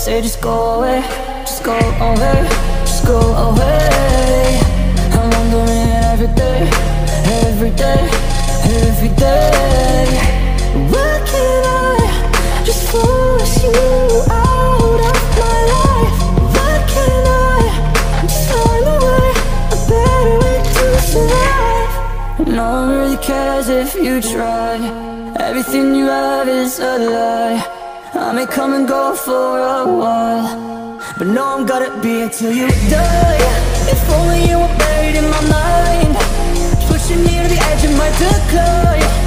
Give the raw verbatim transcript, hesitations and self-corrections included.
say just go away, just go away, just go away. I'm wondering every day, every day, every day, why can't I just force you out of my life? Why can't I just find a way, a better way to survive? No one really cares if you try. Everything you have is a lie. I may come and go for a while, but no, I'm gonna be until you die. If only you were buried in my mind, pushing me to the edge of my decline.